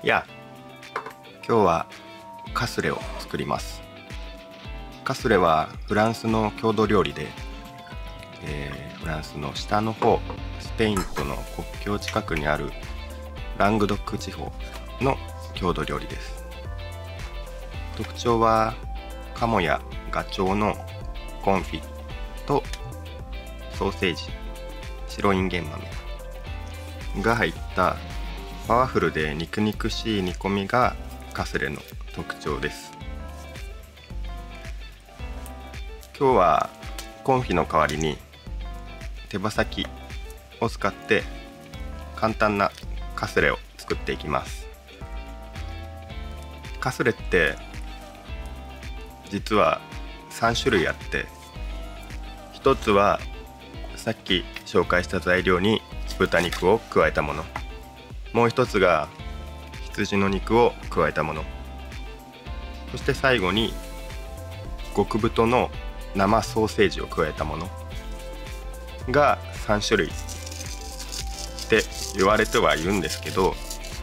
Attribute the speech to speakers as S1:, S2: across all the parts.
S1: 今日はカスレを作ります。カスレはフランスの郷土料理で、フランスの下の方、スペインとの国境近くにあるラングドック地方の郷土料理です。特徴は鴨やガチョウのコンフィとソーセージ、白インゲン豆が入ったパワフルで肉々しい煮込みがカスレの特徴です。今日はコンフィの代わりに手羽先を使って簡単なカスレを作っていきます。カスレって実は3種類あって、一つはさっき紹介した材料に豚肉を加えたもの、もう一つが羊の肉を加えたもの、そして最後に極太の生ソーセージを加えたものが3種類って言われてはいるんですけど、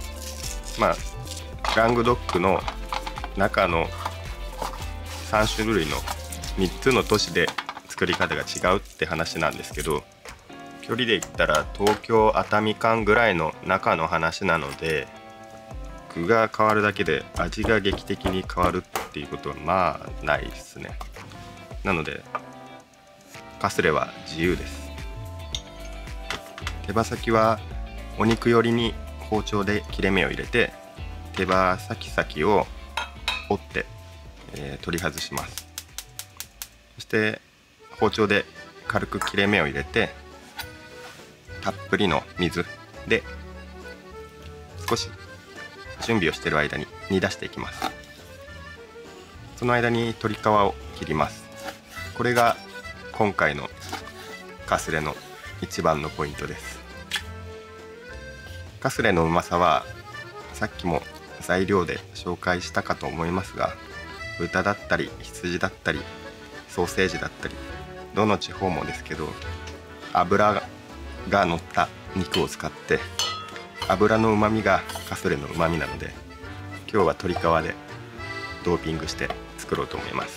S1: ラングドックの中の3種類の3つの都市で作り方が違うって話なんですけど、距離で言ったら東京熱海間ぐらいの中の話なので、具が変わるだけで味が劇的に変わるっていうことはないですね。なのでカスレは自由です。手羽先はお肉寄りに包丁で切れ目を入れて、手羽先を折って、取り外します。そして包丁で軽く切れ目を入れて、たっぷりの水で少し準備をしている間に煮出していきます。その間に鶏皮を切ります。これが今回のカスレの一番のポイントです。カスレのうまさはさっきも材料で紹介したかと思いますが、豚だったり羊だったりソーセージだったり、どの地方もですけど油が乗った肉を使って、油のうまみがカスレのうまみなので、今日は鶏皮でドーピングして作ろうと思います。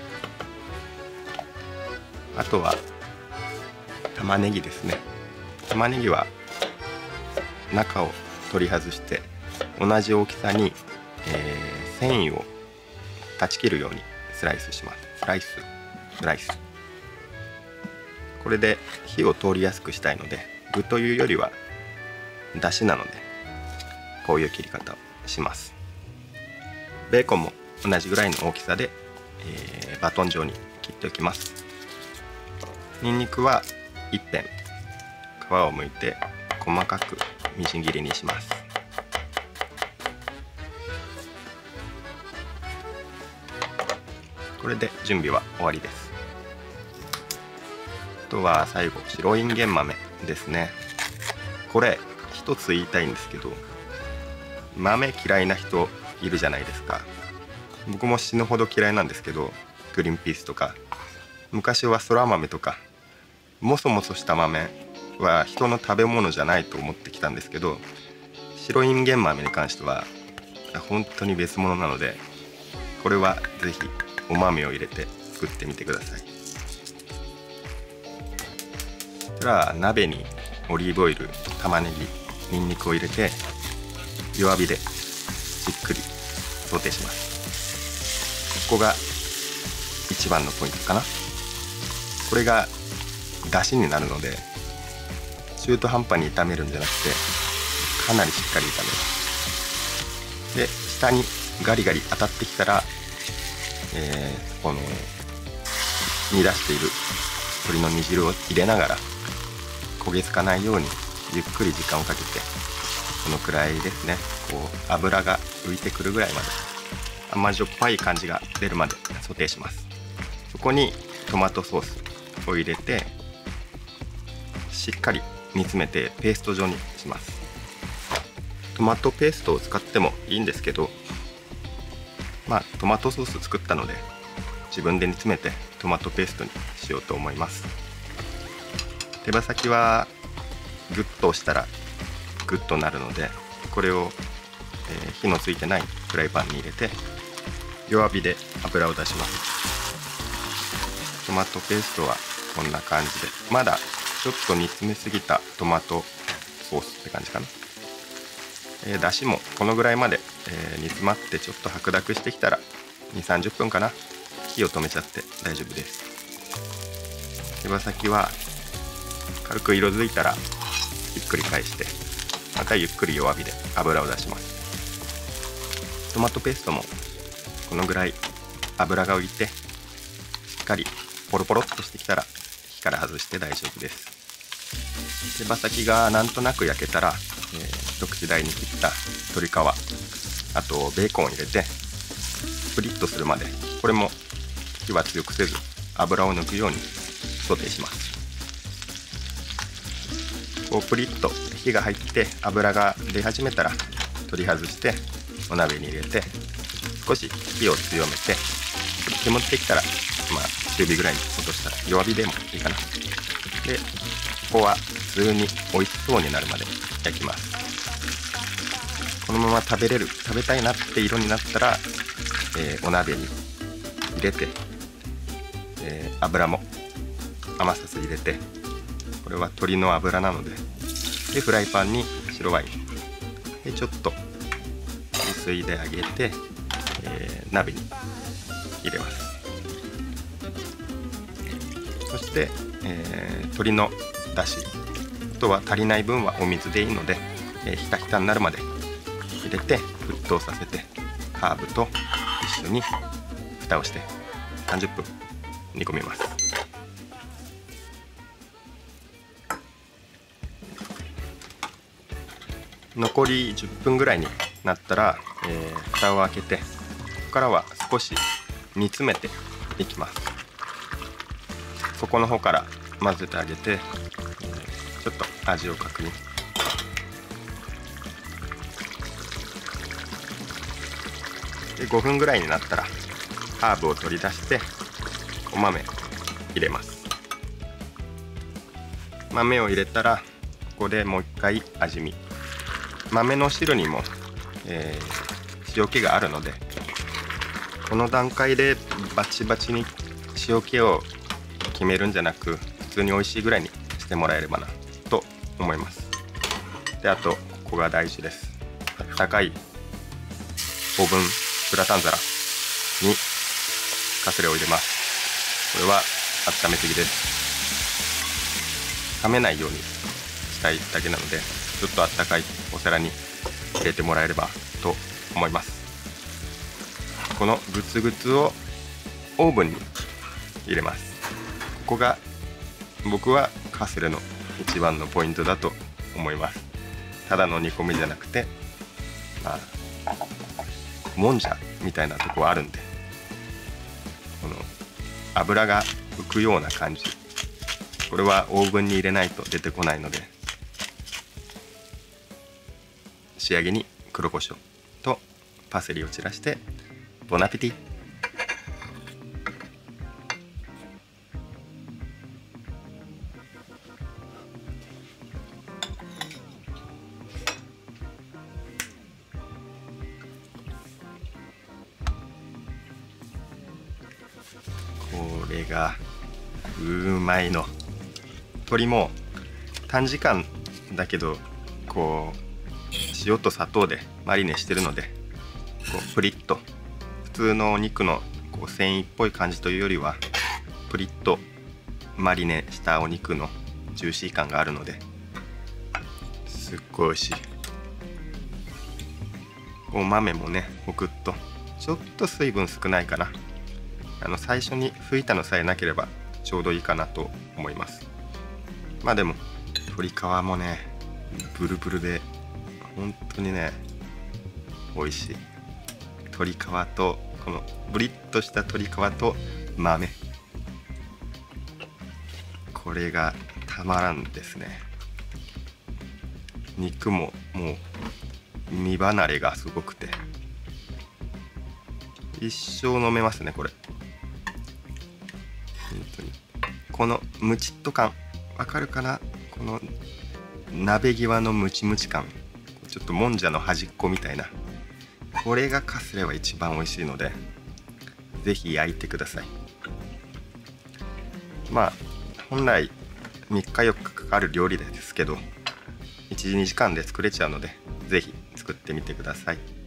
S1: あとは玉ねぎですね。玉ねぎは中を取り外して同じ大きさに、繊維を断ち切るようにスライスします。スライス。これで火を通りやすくしたいので、具というよりはだしなのでこういう切り方をします。ベーコンも同じぐらいの大きさで、バトン状に切っておきます。ニンニクは一辺皮をむいて細かくみじん切りにします。これで準備は終わりです。あとは最後、白インゲン豆ですね。これ一つ言いたいんですけど、豆嫌いな人いるじゃないですか。僕も死ぬほど嫌いなんですけど、グリーンピースとか昔はそら豆とかもそもそした豆は人の食べ物じゃないと思ってきたんですけど、白インゲン豆に関しては本当に別物なので、これはぜひお豆を入れて作ってみてください。そしたら鍋にオリーブオイル、玉ねぎ、ニンニクを入れて弱火でじっくりソテーします。ここが一番のポイントかな。これが出汁になるので、中途半端に炒めるんじゃなくてかなりしっかり炒めます。で、下にガリガリ当たってきたら、この煮出している鶏の煮汁を入れながら焦げつかないようにゆっくり時間をかけて、このくらいですね、こう油が浮いてくるぐらいまで、甘じょっぱい感じが出るまでソテーします。そこにトマトソースを入れてしっかり煮詰めてペースト状にします。トマトペーストを使ってもいいんですけど、トマトソース作ったので自分で煮詰めてトマトペーストにしようと思います。手羽先はグッと押したらグッとなるので、これを、 火のついてないフライパンに入れて弱火で油を出します。トマトペーストはこんな感じで、まだちょっと煮詰めすぎたトマトソースって感じかな。だしもこのぐらいまで、煮詰まってちょっと白濁してきたら2、30分かな、火を止めちゃって大丈夫です。手羽先は軽く色づいたらひっくり返して、またゆっくり弱火で油を出します。トマトペーストもこのぐらい油が浮いてしっかりポロポロっとしてきたら火から外して大丈夫です。手羽先がなんとなく焼けたら、一口大に切った鶏皮、あとベーコンを入れてプリッとするまで、これも火は強くせず油を抜くようにソテーします。こうプリッと火が入って油が出始めたら取り外してお鍋に入れて、少し火を強めて煙ってきたら、中火ぐらいに落としたら弱火でもいいかな。でここは普通に美味しそうになるまで焼きます。このまま食べたいなって色になったら、お鍋に入れて、油も余さず入れて、これは鶏の油なので、フライパンに白ワインでちょっとゆすいであげて、鍋に入れます。そして、鶏のだし、あとは足りない分はお水でいいので、ひたひたになるまで入れて沸騰させて、ハーブと一緒に蓋をして30分煮込みます。残り10分ぐらいになったら、蓋を開けて、ここからは少し煮詰めていきます。底の方から混ぜてあげて、ちょっと味を確認。で5分ぐらいになったらハーブを取り出してお豆入れます。豆を入れたらここでもう一回味見。豆の汁にも、塩気があるので、この段階でバチバチに塩気を決めるんじゃなく、普通に美味しいぐらいにしてもらえればなと思います。であとここが大事です。高いオーブングラタン皿にカスレを入れます。これは温めすぎです。冷めないようにしたいだけなので、ちょっとあったかいお皿に入れてもらえればと思います。このグツグツをオーブンに入れます。ここが僕はカスレの一番のポイントだと思います。ただの煮込みじゃなくて、もんじゃみたいなとこあるんで、この油が浮くような感じ、これはオーブンに入れないと出てこないので、仕上げに黒胡椒とパセリを散らしてボナペティ。これがうまいの。鶏も短時間だけど、こう塩と砂糖でマリネしてるので、こうプリッと、普通のお肉のこう繊維っぽい感じというよりはプリッとマリネしたお肉のジューシー感があるので、すっごい美味しい。お豆もね、ホクッと、ちょっと水分少ないかな。最初に拭いたのさえなければちょうどいいかなと思います。でも鶏皮もね、ブルブルで本当にね美味しい。鶏皮とこのブリッとした鶏皮と豆、これがたまらんですね。肉ももう身離れがすごくて一生飲めますね、これ。本当にこのムチっと感わかるかな。この鍋際のムチムチ感、ちょっともんじゃの端っこみたいなこれがかすれば一番美味しいので、ぜひ焼いてください。まあ本来3日4日かかる料理ですけど、1、2時間で作れちゃうので、ぜひ作ってみてください。